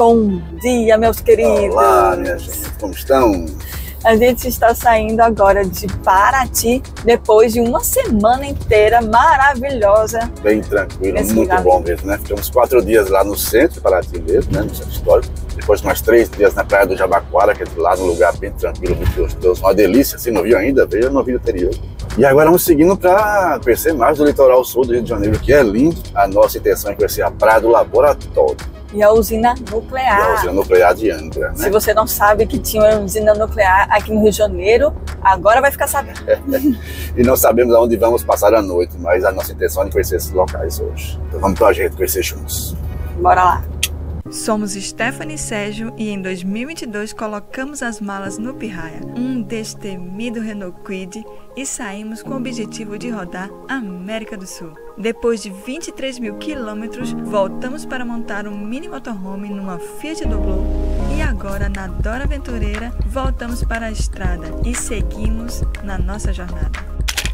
Bom dia, meus queridos! Olá, minha gente, como estão? A gente está saindo agora de Paraty, depois de uma semana inteira maravilhosa. Bem tranquilo, muito bom mesmo, né? Ficamos 4 dias lá no centro de Paraty mesmo, né? No centro histórico. Depois mais 3 dias na praia do Jabaquara, que é de lá, num lugar bem tranquilo, muito gostoso. Uma delícia, se não viu ainda, veja no vídeo anterior. E agora vamos seguindo para conhecer mais do litoral sul do Rio de Janeiro, que é lindo. A nossa intenção é conhecer a praia do Laboratório. E a usina nuclear. E a usina nuclear de Angra, né? Se você não sabe que tinha uma usina nuclear aqui no Rio de Janeiro, agora vai ficar sabendo. E não sabemos aonde vamos passar a noite, mas a nossa intenção é conhecer esses locais hoje. Então vamos pra gente conhecer juntos. Bora lá. Somos Stephanie e Sérgio e em 2022 colocamos as malas no Pirraia, um destemido Renault Kwid, e saímos com o objetivo de rodar a América do Sul. Depois de 23 mil quilômetros, voltamos para montar um mini motorhome numa Fiat Doblo e agora na Dora Aventureira voltamos para a estrada e seguimos na nossa jornada.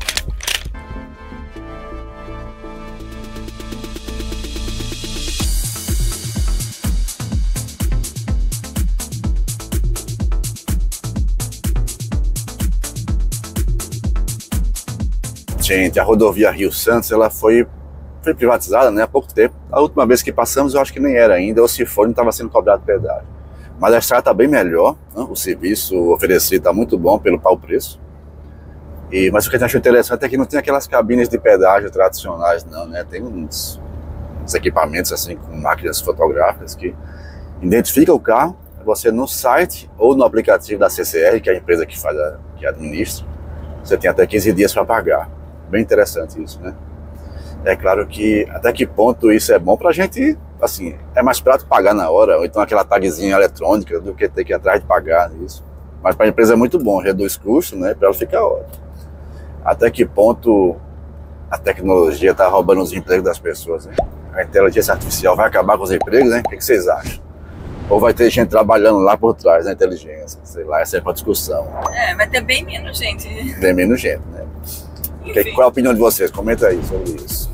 Gente, a rodovia Rio Santos, ela foi privatizada, né, há pouco tempo. A última vez que passamos, eu acho que nem era ainda, ou se for, não estava sendo cobrado pedágio. Mas a estrada está bem melhor, né? O serviço oferecido está muito bom pelo pau preço. Mas o que eu acho interessante é que não tem aquelas cabines de pedágio tradicionais, não, né? Tem uns equipamentos assim com máquinas fotográficas que identificam o carro, você no site ou no aplicativo da CCR, que é a empresa que administra, você tem até 15 dias para pagar. Bem interessante isso, né? É claro que até que ponto isso é bom pra gente, assim, é mais prático pagar na hora, ou então aquela tagzinha eletrônica do que ter que ir atrás de pagar isso. Mas para a empresa é muito bom, reduz custos, né? Para ela ficar ótimo. Até que ponto a tecnologia tá roubando os empregos das pessoas, né? A inteligência artificial vai acabar com os empregos, né? O que vocês acham? Ou vai ter gente trabalhando lá por trás da inteligência? Sei lá, essa é uma discussão. Vai ter bem menos gente. Bem menos gente, né? Qual é a opinião de vocês? Comenta aí sobre isso.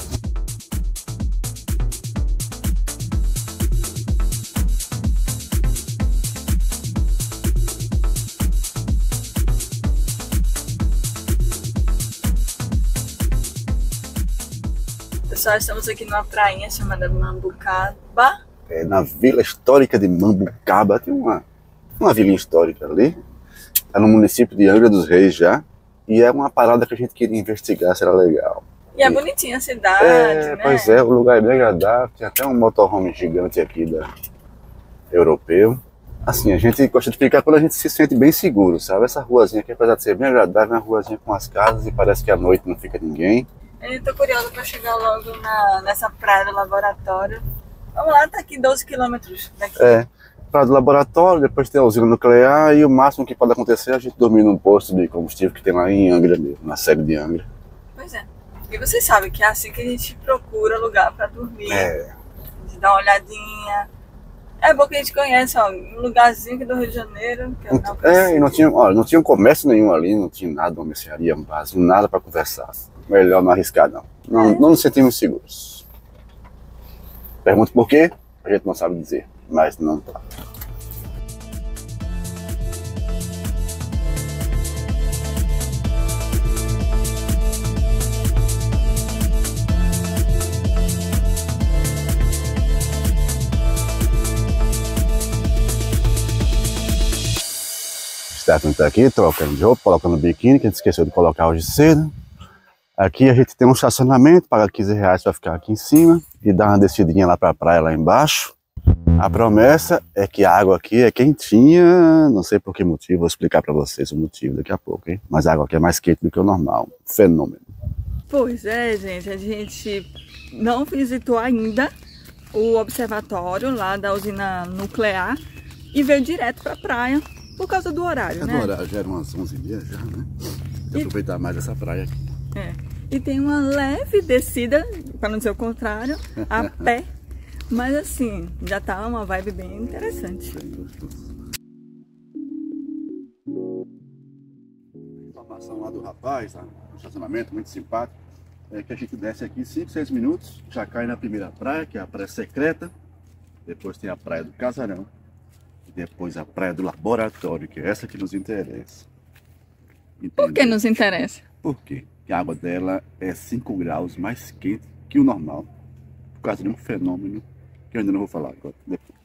Pessoal, estamos aqui numa prainha chamada Mambucaba. Na Vila Histórica de Mambucaba, tem uma vilinha histórica ali. Está no município de Angra dos Reis já. E é uma parada que a gente queria investigar, se era legal. E é bonitinha a cidade, né? Pois é, o lugar é bem agradável. Tem até um motorhome gigante aqui europeu. Assim, a gente gosta de ficar quando a gente se sente bem seguro, sabe? Essa ruazinha aqui, apesar de ser bem agradável, é uma ruazinha com as casas e parece que à noite não fica ninguém. Eu tô curiosa para chegar logo nessa praia do Laboratório. Vamos lá, tá aqui 12 quilômetros daqui. Praia do Laboratório, depois tem a usina nuclear e o máximo que pode acontecer é a gente dormir num posto de combustível que tem lá em Angra mesmo, na sede de Angra. Pois é. E vocês sabem que é assim que a gente procura lugar para dormir. A gente dá uma olhadinha. É bom que a gente conhece, ó, um lugarzinho aqui do Rio de Janeiro. Que e não tinha comércio nenhum ali, não tinha nada, uma mercearia, um barzinho, nada para conversar. Melhor não arriscar, não. Não nos sentimos seguros. Pergunta por quê? A gente não sabe dizer, mas não tá. Stephanie tá aqui trocando de roupa, colocando biquíni, que a gente esqueceu de colocar hoje cedo. Aqui a gente tem um estacionamento, paga 15 reais para ficar aqui em cima e dar uma descidinha lá para a praia lá embaixo. A promessa é que a água aqui é quentinha, não sei por que motivo, vou explicar para vocês o motivo daqui a pouco, hein? Mas a água aqui é mais quente do que o normal, fenômeno. Pois é, gente, a gente não visitou ainda o observatório lá da usina nuclear e veio direto para a praia por causa do horário, né? Do horário, já eram umas 11h30 já, né? Vou aproveitar mais essa praia aqui. E tem uma leve descida, para não dizer o contrário, a pé. Mas assim, já tá uma vibe bem interessante. Informação lá do rapaz, um estacionamento muito simpático. É que a gente desce aqui 5, 6 minutos, já cai na primeira praia, que é a praia secreta. Depois tem a Praia do Casarão. E depois a Praia do Laboratório, que é essa que nos interessa. Por que nos interessa? Por quê? Porque a água dela é 5 graus mais quente que o normal. Por causa de um fenômeno que eu ainda não vou falar agora. Depois.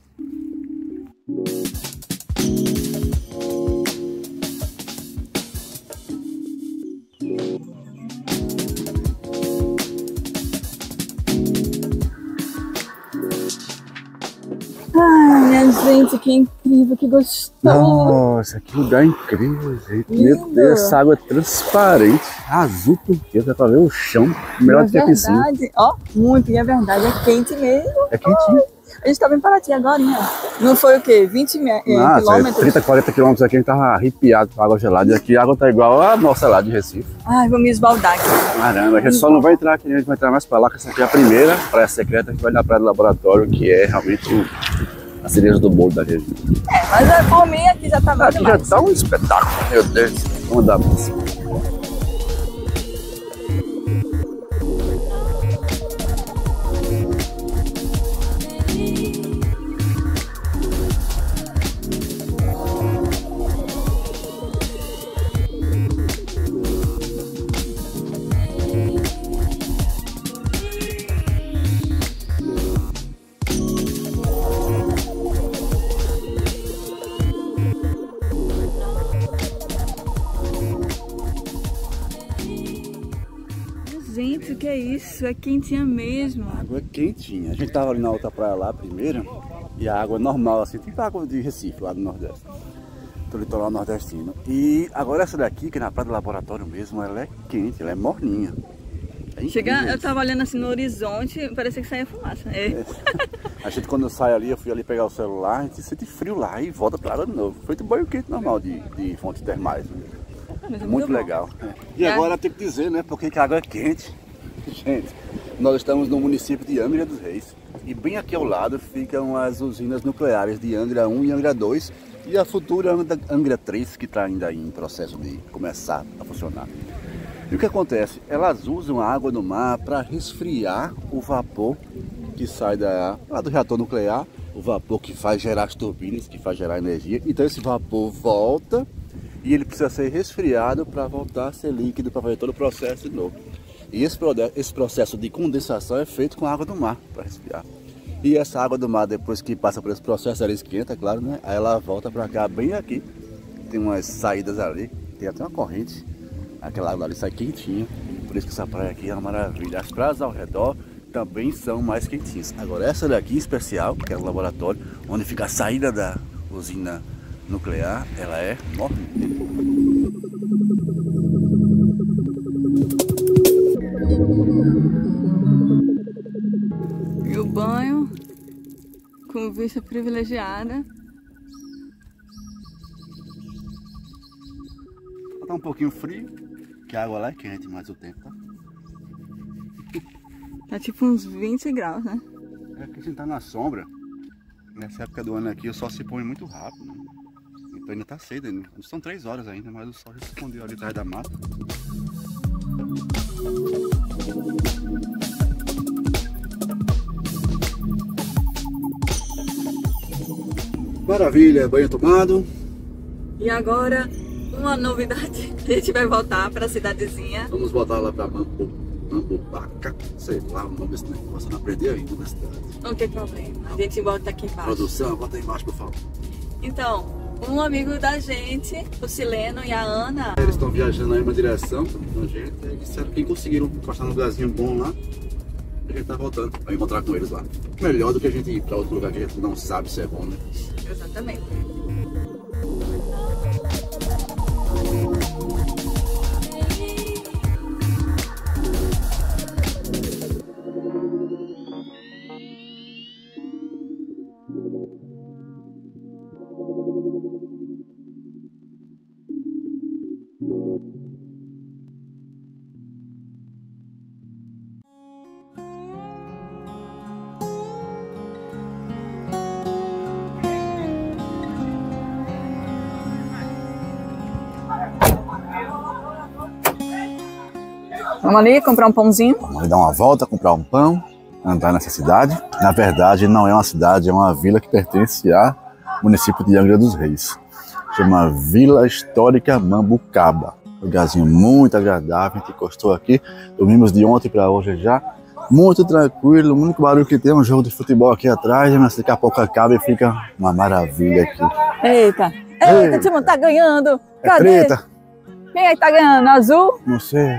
Ai, minha gente, que incrível, que gostoso. Nossa, que lugar incrível, gente. Meu Deus, essa água é transparente, azul turquesa, dá pra ver o chão, melhor do que a piscina. É verdade, ó, muito, e é verdade, é quente mesmo. É quentinho. A gente tava em Paraty agora, né? Não foi o quê? 20 quilômetros? 30, 40 quilômetros aqui, a gente tava arrepiado com água gelada. E aqui a água tá igual a nossa lá de Recife. Ai, vou me esbaldar aqui. Caramba, a gente só não vai entrar aqui, a gente vai entrar mais pra lá, que essa aqui é a primeira praia secreta que vai na Praia do Laboratório, que é realmente a cereja do bolo da região. Mas por mim aqui já tá bom Aqui demais. já tá um espetáculo, meu Deus. Vamos dar mais. Gente, o que é isso? É quentinha mesmo. A água é quentinha. A gente tava ali na outra praia lá primeiro, e a água é normal, assim, tipo a água de Recife, lá do Nordeste. Do litoral nordestino. E agora essa daqui, que é na Praia do Laboratório mesmo, ela é quente, ela é morninha. Eu tava olhando assim no horizonte, parecia que saía fumaça. A gente, quando sai ali, eu fui ali pegar o celular, a gente sente frio lá e volta pra água de novo. Foi um banho quente normal de fontes termais. Muito legal. E agora tem que dizer, né, porque que a água é quente. Gente, nós estamos no município de Angra dos Reis. E bem aqui ao lado ficam as usinas nucleares de Angra 1 e Angra 2 e a futura Angra 3, que está ainda em processo de começar a funcionar. E o que acontece? Elas usam a água do mar para resfriar o vapor que sai lá do reator nuclear, o vapor que faz gerar as turbinas, que faz gerar energia. Então esse vapor volta e ele precisa ser resfriado para voltar a ser líquido, para fazer todo o processo de novo. E esse processo de condensação é feito com a água do mar para resfriar. E essa água do mar, depois que passa por esse processo, ela esquenta, é claro, né? Aí ela volta para cá, bem aqui. Tem umas saídas ali, tem até uma corrente. Aquela água ali sai quentinha, por isso que essa praia aqui é uma maravilha. As praias ao redor também são mais quentinhas. Agora essa daqui em especial, que é o laboratório, onde fica a saída da usina nuclear, ela é morninha. E o banho com vista privilegiada. Tá um pouquinho frio, que a água lá é quente, mas o tempo tá... Tá tipo uns 20 graus, né? É que a gente tá na sombra. Nessa época do ano aqui o sol se põe muito rápido, né? Então ainda tá cedo ainda. São 3 horas ainda, mas o sol já se escondeu ali atrás da mata. Maravilha, banho tomado. E agora, uma novidade, a gente vai voltar para a cidadezinha. Vamos voltar lá para Mambubaca, sei lá o nome desse negócio, não aprendi ainda na cidade. Não tem problema, a gente volta aqui embaixo. Produção, bota aí embaixo, por favor. Então, um amigo da gente, o Sileno e a Ana. Eles estão viajando aí uma direção com a gente, e disseram que conseguiram encostar num lugarzinho bom lá. A gente tá voltando para encontrar com eles lá. Melhor do que a gente ir para outro lugar que a gente não sabe se é bom, né? Exatamente. Vamos ali comprar um pãozinho? Vamos ali dar uma volta, comprar um pão. andar nessa cidade. Na verdade, não é uma cidade, é uma vila que pertence ao município de Angra dos Reis. Chama Vila Histórica Mambucaba. Um lugarzinho muito agradável, a gente encostou aqui. Dormimos de ontem para hoje já. Muito tranquilo, o único barulho que tem é um jogo de futebol aqui atrás, mas daqui a pouco acaba e fica uma maravilha aqui. Eita, eita, time tá ganhando. Cadê? É treta. Quem aí tá ganhando? Azul? Não sei.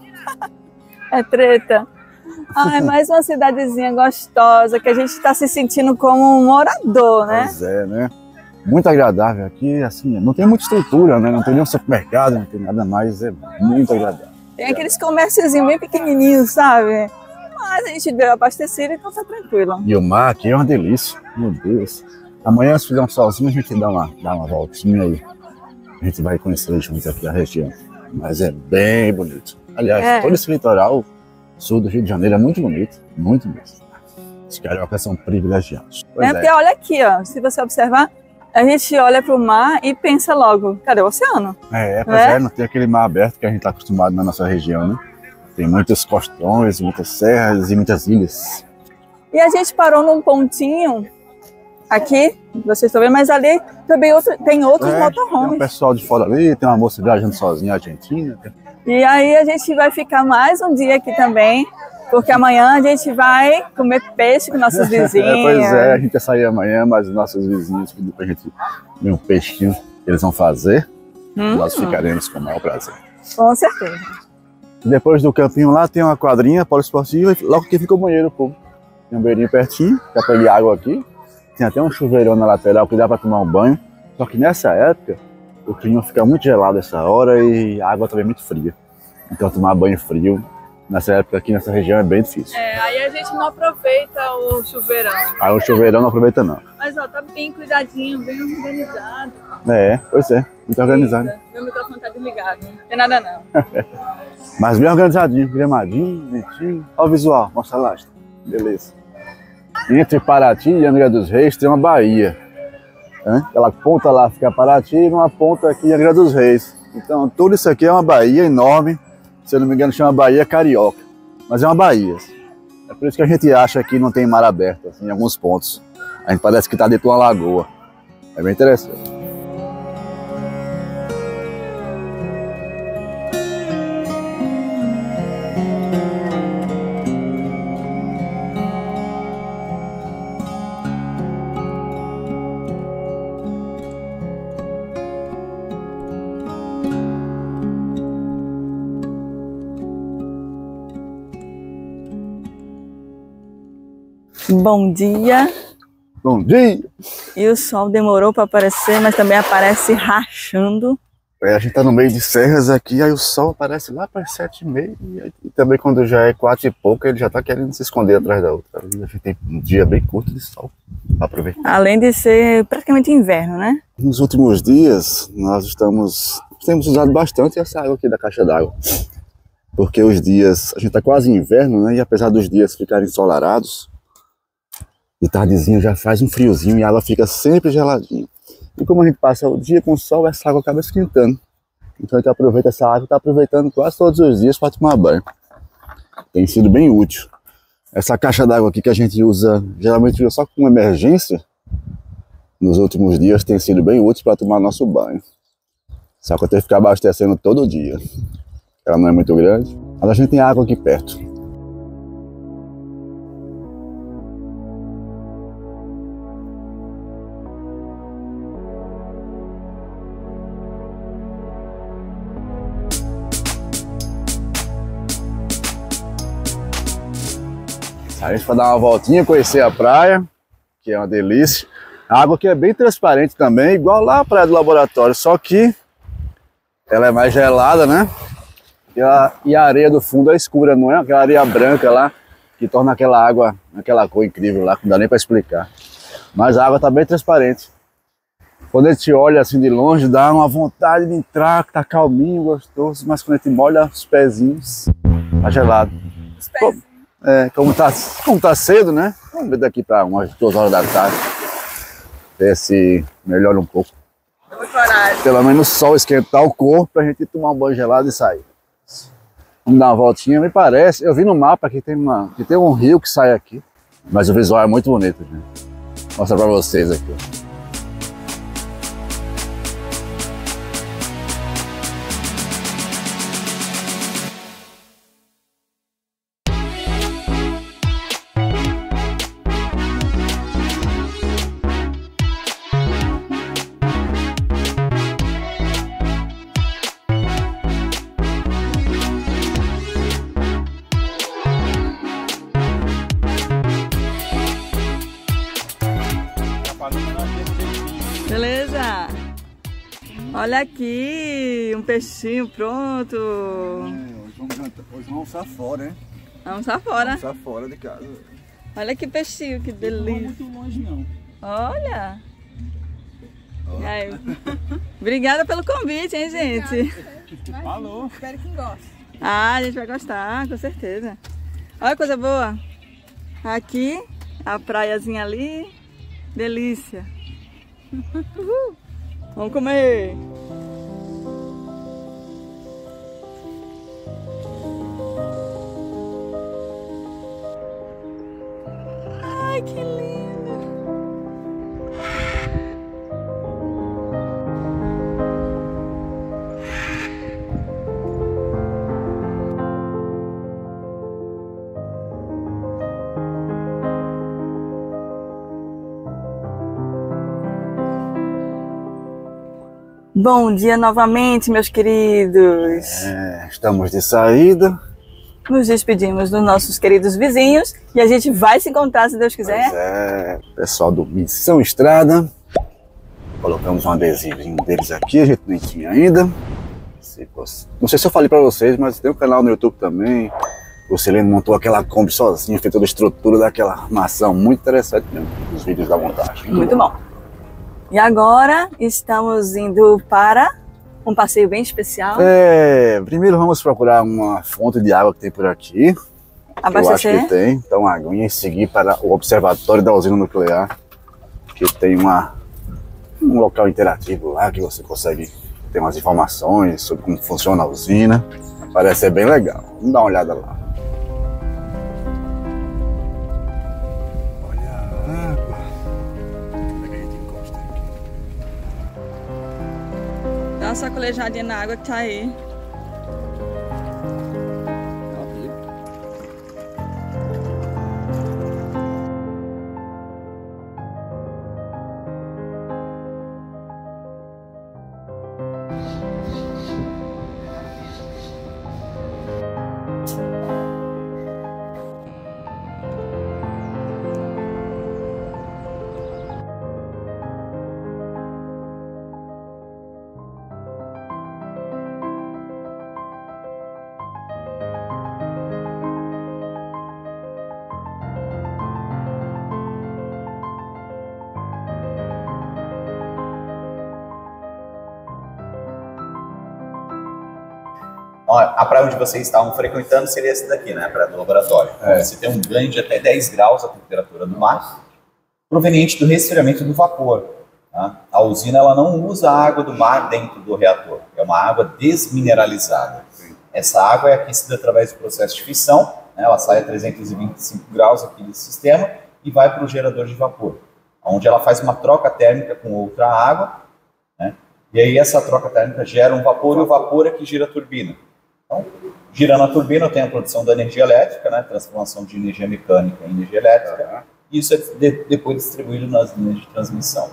É treta. Ai, mais uma cidadezinha gostosa, que a gente tá se sentindo como um morador, né? Pois é, né? Muito agradável aqui, assim, não tem muita estrutura, né? Não tem nenhum supermercado, não tem nada mais, é muito agradável. Tem aqueles comérciozinhos bem pequenininhos, sabe? Mas a gente deu abastecido, então tá tranquilo. E o mar aqui é uma delícia, meu Deus. Amanhã, se fizer um solzinho, a gente dá uma voltinha aí. A gente vai conhecer juntos aqui a região. Mas é bem bonito. Aliás, todo esse litoral sul do Rio de Janeiro é muito bonito, muito mesmo. Os cariocas são privilegiados. Porque olha aqui, ó, se você observar, a gente olha pro mar e pensa logo, cadê o oceano? Não tem aquele mar aberto que a gente tá acostumado na nossa região, né? Tem muitos costões, muitas serras e muitas ilhas. E a gente parou num pontinho aqui, vocês estão vendo, mas ali também tem outros motorhomes. Tem um pessoal de fora ali, tem uma moça viajando sozinha, argentina. E aí a gente vai ficar mais um dia aqui também, porque amanhã a gente vai comer peixe com nossos vizinhos. Pois é, a gente vai sair amanhã, mas os nossos vizinhos pediram pra gente ver um peixinho que eles vão fazer. Nós ficaremos com o maior prazer. Com certeza. Depois do campinho lá tem uma quadrinha poliesportiva e logo aqui fica o banheiro público. Tem um banheirinho pertinho, dá pra pegar água aqui. Tem até um chuveirão na lateral que dá pra tomar um banho. Só que nessa época, o clima fica muito gelado essa hora e a água também é muito fria. Então tomar banho frio, nessa época aqui nessa região é bem difícil. Aí a gente não aproveita o chuveirão. Aí o chuveirão não aproveita não. Mas ó, tá bem cuidadinho, bem organizado. Pois é, muito organizado. Meu microfone tá desligado, não tem nada não. Mas bem organizadinho, gramadinho, bonitinho. Olha o visual, mostra lá. Beleza. Entre Paraty e Angra dos Reis tem uma baía. Aquela ponta lá fica Paraty e uma ponta aqui em Angra dos Reis. Então tudo isso aqui é uma baía enorme. Se eu não me engano chama Baía Carioca. Mas é uma baía. É por isso que a gente acha que não tem mar aberto, assim, em alguns pontos. A gente parece que está dentro de uma lagoa. É bem interessante. Bom dia. Bom dia! E o sol demorou para aparecer, mas também aparece rachando. A gente tá no meio de serras aqui, aí o sol aparece lá para as 7h30 e também quando já é 4 e pouco ele já tá querendo se esconder atrás da outra. A gente tem um dia bem curto de sol para aproveitar. Além de ser praticamente inverno, né? Nos últimos dias nós temos usado bastante essa água aqui da caixa d'água. Porque os dias, a gente tá quase em inverno, né? E apesar dos dias ficarem ensolarados, de tardezinho já faz um friozinho e a água fica sempre geladinha. E como a gente passa o dia com o sol, essa água acaba esquentando. Então a gente aproveita essa água e está aproveitando quase todos os dias para tomar banho. Tem sido bem útil. Essa caixa d'água aqui que a gente usa, geralmente só com emergência, nos últimos dias tem sido bem útil para tomar nosso banho. Só que eu tenho que ficar abastecendo todo dia. Ela não é muito grande, mas a gente tem água aqui perto. A gente vai dar uma voltinha, conhecer a praia, que é uma delícia. A água aqui é bem transparente também, igual lá a praia do laboratório, só que ela é mais gelada, né? E a areia do fundo é escura, não é aquela areia branca lá, que torna aquela água, aquela cor incrível lá, que não dá nem para explicar. Mas a água está bem transparente. Quando a gente olha assim de longe, dá uma vontade de entrar, que tá calminho, gostoso, mas quando a gente molha os pezinhos, tá gelado. Os pés. Como tá cedo, né? Vamos ver daqui para umas 2 horas da tarde. Ver se melhora um pouco. Pelo menos o sol esquentar o corpo pra gente tomar um banho gelado e sair. Vamos dar uma voltinha, me parece. Eu vi no mapa que tem um rio que sai aqui. Mas o visual é muito bonito, gente. Vou mostrar pra vocês aqui. Beleza? Olha aqui, um peixinho pronto. Hoje vamos almoçar fora, hein? Vamos lá fora. Almoçar fora de casa. Olha que peixinho, que delícia. Não muito longe, não. Olha. E aí? Obrigada pelo convite, hein, gente? Falou. Espero que goste. Ah, a gente vai gostar, com certeza. Olha que coisa boa. Aqui, a praiazinha ali. Delícia. Uhul. Vamos comer. Ai, que lindo. Bom dia novamente, meus queridos. Estamos de saída. Nos despedimos dos nossos queridos vizinhos e a gente vai se encontrar, se Deus quiser. Pois é, pessoal do Missão Estrada. Colocamos um adesivinho deles aqui, a gente nem tinha ainda. Não sei se eu falei pra vocês, mas tem um canal no YouTube também. O Celino montou aquela Kombi sozinho, fez toda a estrutura daquela armação. Muito interessante mesmo, os vídeos da montagem. Muito bom. E agora estamos indo para um passeio bem especial. Primeiro vamos procurar uma fonte de água que tem por aqui. Abastecer. Eu acho que tem, então a aguinha, e seguir para o observatório da usina nuclear, que tem um local interativo lá que você consegue ter umas informações sobre como funciona a usina. Parece ser bem legal. Vamos dar uma olhada lá. Olha a água. Como é que a gente encosta aqui? Dá uma sacolejadinha na água que tá aí. A praia onde vocês estavam frequentando seria essa daqui, né? A praia do laboratório. Você tem um ganho de até 10 graus a temperatura do mar, proveniente do resfriamento do vapor. Tá? A usina ela não usa a água do mar dentro do reator, é uma água desmineralizada. Essa água é aquecida através do processo de fissão, né? Ela sai a 325 graus aqui desse sistema e vai para o gerador de vapor, onde ela faz uma troca térmica com outra água, né? E aí essa troca térmica gera um vapor e o vapor é que gira a turbina. Então, girando a turbina, eu tenho a produção da energia elétrica, né, transformação de energia mecânica em energia elétrica, e isso é depois distribuído nas linhas de transmissão.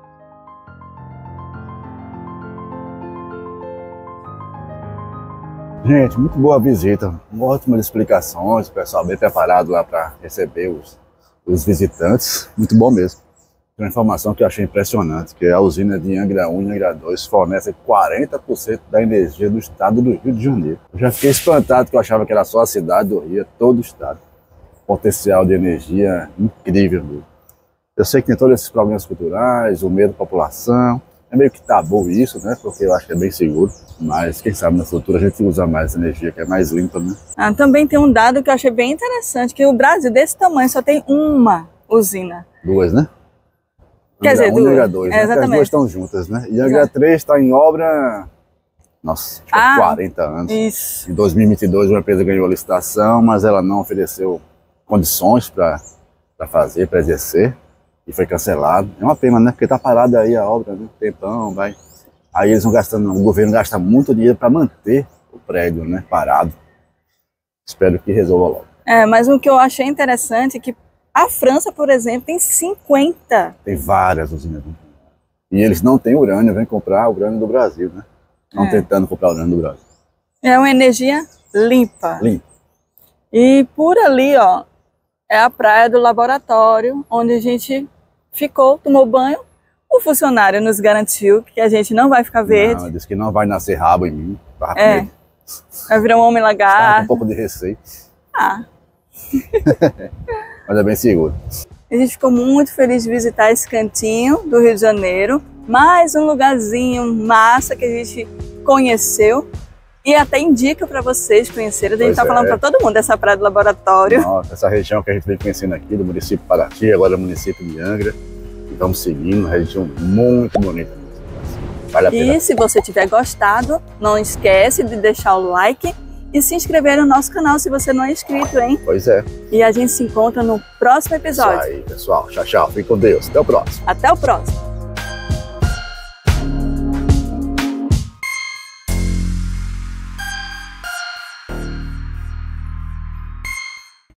Gente, muito boa a visita, ótimas explicações, o pessoal bem preparado lá para receber os visitantes, muito bom mesmo. Tem uma informação que eu achei impressionante, que a usina de Angra 1 e Angra 2 fornece 40% da energia do estado do Rio de Janeiro. Eu já fiquei espantado, porque eu achava que era só a cidade do Rio, é todo o estado. Potencial de energia incrível mesmo. Eu sei que tem todos esses problemas culturais, o medo da população, é meio que tabu isso, né? Porque eu acho que é bem seguro, mas quem sabe no futuro a gente usa mais energia, que é mais limpa, né? Também tem um dado que eu achei bem interessante, que o Brasil desse tamanho só tem uma usina. Duas, né? Quer dizer, Angra 1 e Angra 2, né? As duas estão juntas, né? E Angra 3 está em obra Nossa, acho que 40 anos. Isso. Em 2022 uma empresa ganhou a licitação, mas ela não ofereceu condições para fazer, para exercer, e foi cancelado. É uma pena, né? Porque tá parada aí a obra, né? Tempão, vai. Aí eles vão gastando, o governo gasta muito dinheiro para manter o prédio, né? Parado. Espero que resolva logo. Mas o que eu achei interessante é que a França, por exemplo, tem 50. Tem várias usinas. E eles não têm urânio, vêm comprar urânio do Brasil, né? Estão tentando comprar urânio do Brasil. É uma energia limpa. Limpa. E por ali, ó, é a praia do laboratório, onde a gente ficou, tomou banho. O funcionário nos garantiu que a gente não vai ficar verde. Não, disse que não vai nascer rabo em mim. Vai virar um homem Estava com lagarto. um pouco de receio. Mas é bem seguro. A gente ficou muito feliz de visitar esse cantinho do Rio de Janeiro. Mais um lugarzinho massa que a gente conheceu. E até indica para vocês conhecerem. A gente está falando para todo mundo dessa praia do laboratório. Nossa, essa região que a gente vem conhecendo aqui, do município de Paraty, agora do município de Angra. E vamos seguindo, uma região muito bonita. Vale a pena. E se você tiver gostado, não esquece de deixar o like e se inscrever no nosso canal se você não é inscrito, hein? Pois é. E a gente se encontra no próximo episódio. Isso aí, pessoal. Tchau, tchau. Fique com Deus. Até o próximo. Até o próximo.